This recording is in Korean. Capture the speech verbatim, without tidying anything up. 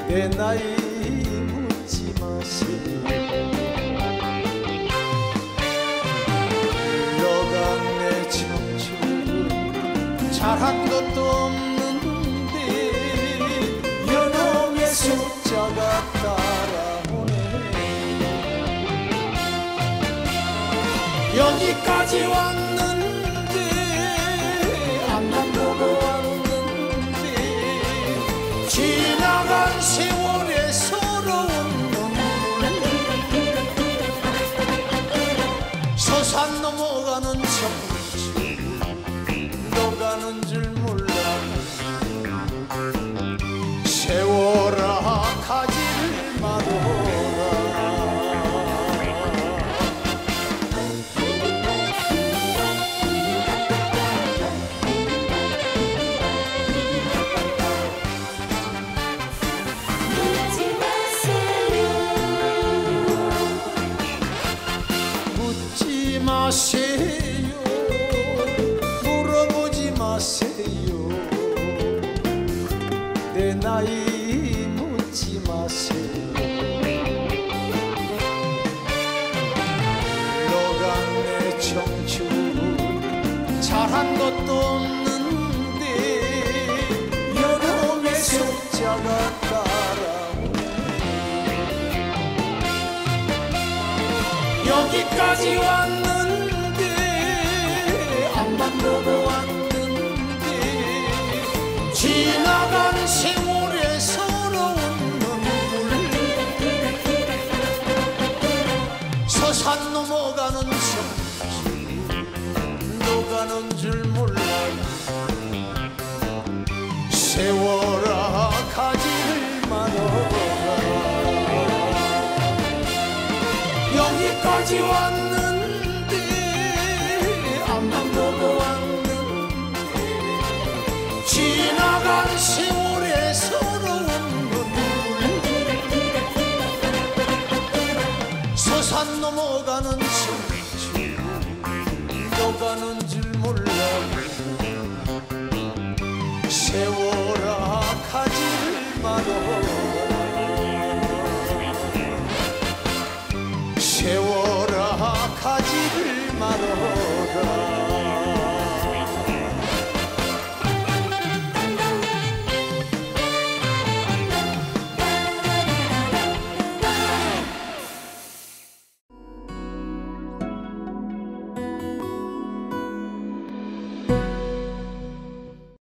내 나이 묻지 마세요. 흘러간 내 청춘은 잘한 것도 없는데 연놈의 숫자가 따라오네. 여기까지 왔는데 앞만 보고 왔는데 지나간 세월의 서러운 눈물 서산 넘어가는 청춘 너가는 줄 몰랐네. 세월아 가지를 마도라. 묻지 마세요. 물어보지 마세요. 내 나이 묻지 마세요. 흘러간 내 청춘 잘한 것도 없는데 연놈의 숫자가 따라오네. 여기까지 왔는데 앞만 보고 왔는데 지나간 세월의 서러운 눈물 서산 넘어가는 청춘 너가는 줄 몰랐네. 세월아 가지를 마노라. 여기까지 왔는데